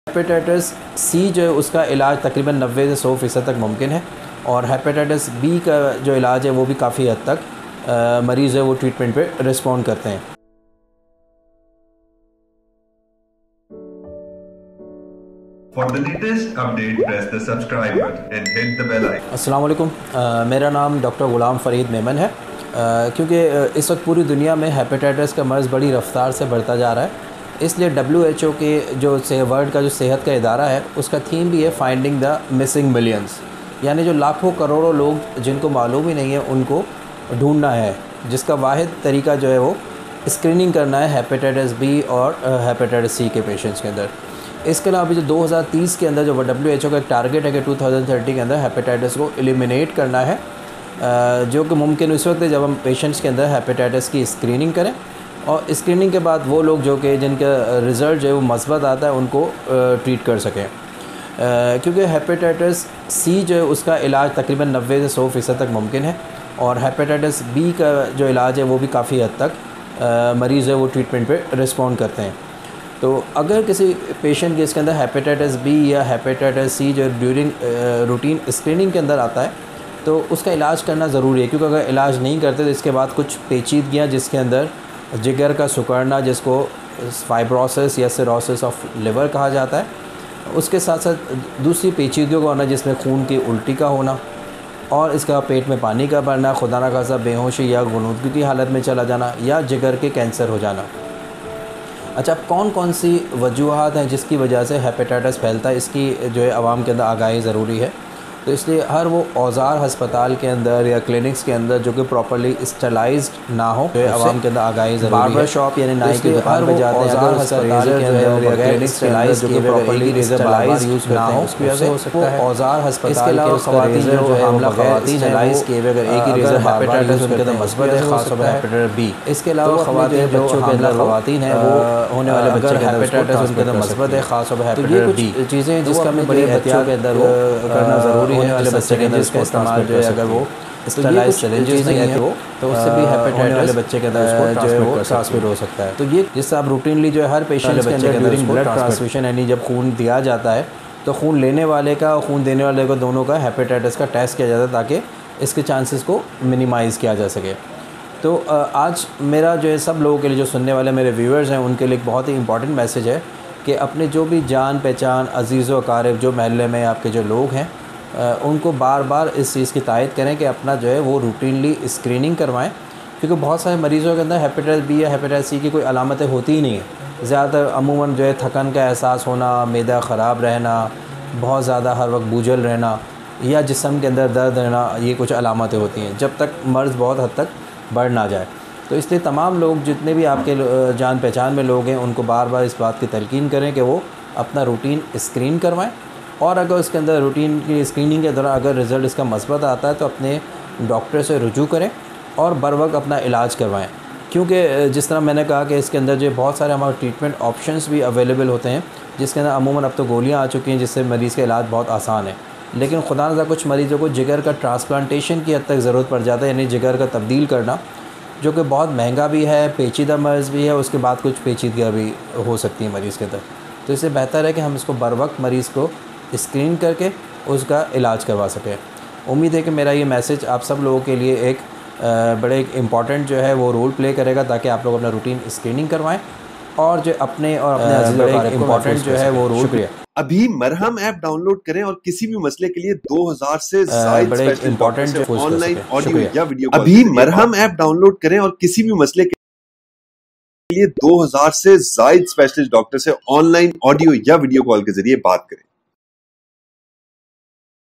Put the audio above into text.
Hepatitis C जो है उसका इलाज तकरीबन 90 से 100% तक मुमकिन है और हेपेटाइटिस बी का जो इलाज है वो भी काफ़ी हद तक मरीज़ है वो ट्रीटमेंट पे रिस्पॉन्ड करते हैं। For the latest update, press the subscribe button and hit the bell icon. अस्सलाम वालेकुम, मेरा नाम डॉक्टर ग़ुलाम फ़रीद मेमन है। क्योंकि इस वक्त पूरी दुनिया में हेपेटाइटिस का मर्ज़ बड़ी रफ़्तार से बढ़ता जा रहा है, इसलिए WHO के जो वर्ल्ड का जो सेहत का इदारा है उसका थीम भी है फाइंडिंग द मिसिंग मिलियंस, यानी जो लाखों करोड़ों लोग जिनको मालूम ही नहीं है उनको ढूंढना है, जिसका वाहिद तरीका जो है वो स्क्रीनिंग करना है हेपेटाइटिस बी और हेपेटाइटिस सी के पेशेंट्स के अंदर। इसके अलावा अभी जो 2030 के अंदर जो WHO का एक टारगेट है कि 2030 के अंदर हेपेटाइटिस को एलिमिनेट करना है, जो कि मुमकिन उस वक्त है जब हम पेशेंट्स के अंदर हेपेटाइटिस की स्क्रीनिंग करें और स्क्रीनिंग के बाद वो लोग जो कि जिनका रिज़ल्ट जो है वो मस्बत आता है उनको ट्रीट कर सकें। क्योंकि हेपेटाइटिस सी जो है उसका इलाज तकरीबन 90 से 100% तक मुमकिन है और हेपेटाइटिस बी का जो इलाज है वो भी काफ़ी हद तक मरीज़ है वो ट्रीटमेंट पे रिस्पॉन्ड करते हैं। तो अगर किसी पेशेंट के इसके अंदर हेपेटाइटिस बी या हेपेटाइटिस सी जो ड्यूरिंग रूटीन स्क्रीनिंग के अंदर आता है तो उसका इलाज करना ज़रूरी है, क्योंकि अगर इलाज नहीं करते तो इसके बाद कुछ पेचीदगियाँ जिसके अंदर जिगर का सिकुड़ना, जिसको फाइब्रोसिस या सिरोसिस ऑफ लिवर कहा जाता है, उसके साथ साथ दूसरी पेचीदगियों का होना जिसमें खून की उल्टी का होना और इसका पेट में पानी का भरना, खुदा न खास्ता बेहोशी या गुनूदगी की हालत में चला जाना या जिगर के कैंसर हो जाना। अच्छा, कौन कौन सी वजूहात हैं जिसकी वजह से हेपेटाइटिस फैलता है, इसकी जो है आवाम के अंदर आगाही ज़रूरी है। तो इसलिए हर वो औज़ार हस्पताल के अंदर या क्लिनिक्स के अंदर जो कि प्रॉपर्ली स्टरलाइज्ड ना हो, जो है आवाम के अंदर आगाही ज़रूरी है। बार्बर शॉप यानी नाई की दुकान पर जाते हैं, अगर उसका रेज़र के अंदर या क्लिनिक्स के अंदर जो कि प्रॉपर्ली स्टरलाइज्ड यूज़ ना हो, उसकी वजह से हो सकता है औज़ार हस्पताल के ख़वातीन जो है हमला ख़वातीन स्टरलाइज़ किए हुए अगर एक ही रेज़र हेपेटाइटिस उनके अंदर मस्बत है, ख़ास तौर पर हेपेटाइटिस बी। इसके अलावा ख़वातीन जो बच्चों के अंदर ख़वातीन हैं वो होने वाले बच्चे के अंदर हेपेटाइटिस उनके अंदर मस्बत है, ख़ास तौर पर हेपेटाइटिस बी। चीज़ें जिसका हमें बड़ी एहतियात के अंदर वो करना ज़रूरी है वाले बच्चे के अंदर इसका इस्तेमाल जो है अगर वो स्टरलाइज्ड सिरिंजेस नहीं है तो उससे भी हेपेटाइटिस वाले बच्चे के अंदर उसको जो है वो ट्रांसमिट हो सकता है। तो ये जिससे आप रूटीनली जो है हर पेशेंट के अंदर ड्यूरिंग ब्लड ट्रांसफ्यूजन यानी जब खून दिया जाता है तो खून लेने वाले का और खून देने वाले को दोनों का हेपेटाइटिस का टेस्ट किया जाता है ताकि इसके चांसेस को मिनिमाइज़ किया जा सके। तो आज मेरा जो है सब लोगों के लिए, जो सुनने वाले मेरे व्यूअर्स हैं, उनके लिए एक बहुत ही इंपॉर्टेंट मैसेज है कि अपने जो भी जान पहचान अजीज़ व अकारिब जो महल्ले में आपके जो लोग हैं उनको बार बार इस चीज़ की तायद करें कि अपना जो है वो रूटीनली स्क्रीनिंग करवाएं, क्योंकि बहुत सारे मरीज़ों के अंदर हेपेटाइटिस बी या हेपेटाइटिस सी की कोई अलामतें होती ही नहीं है। ज़्यादातर अमूमन जो है थकन का एहसास होना, मैदा ख़राब रहना, बहुत ज़्यादा हर वक्त बूझल रहना या जिस्म के अंदर दर्द रहना, ये कुछ अलामतें होती हैं जब तक मर्ज़ बहुत हद तक बढ़ ना जाए। तो इसलिए तमाम लोग जितने भी आपके जान पहचान में लोग हैं उनको बार बार इस बात की तलकीन करें कि वो अपना रूटीन स्क्रीन करवाएं और अगर उसके अंदर रूटीन की स्क्रीनिंग के दौरान अगर रिज़ल्ट इसका मस्बत आता है तो अपने डॉक्टर से रुजू करें और बर वक्त अपना इलाज करवाएं। क्योंकि जिस तरह मैंने कहा कि इसके अंदर जो बहुत सारे हमारे ट्रीटमेंट ऑप्शंस भी अवेलेबल होते हैं, जिसके अंदर अमूमन अब तो गोलियां आ चुकी हैं जिससे मरीज़ का इलाज बहुत आसान है। लेकिन खुदा न कुछ मरीज़ों को जिगर का ट्रांसप्लांटेशन की हद तक ज़रूरत पड़ जाता है, यानी जिगर का तब्दील करना, जो कि बहुत महंगा भी है, पेचीदा मर्ज़ भी है, उसके बाद कुछ पेचीदगियाँ भी हो सकती हैं मरीज़ के अंदर। तो इससे बेहतर है कि हम इसको बर वक्त मरीज़ को स्क्रीन करके उसका इलाज करवा सकें। उम्मीद है कि मेरा ये मैसेज आप सब लोगों के लिए एक बड़े इम्पॉर्टेंट जो है वो रोल प्ले करेगा ताकि आप लोग अपना रूटीन स्क्रीनिंग करवाएं और जो अपने और अपने इम्पॉर्टेंट जो है वो रोल। शुक्रिया। अभी मरहम ऐप डाउनलोड करें और किसी भी मसले के लिए 2000 से ज़ायद इम्पॉर्टेंट ऑनलाइन ऑडियो या वीडियो अभी मरहम ऐप डाउनलोड करें और किसी भी मसले के लिए 2000 से ज़ायद स्पेशलिस्ट डॉक्टर से ऑनलाइन ऑडियो या वीडियो कॉल के जरिए बात करें।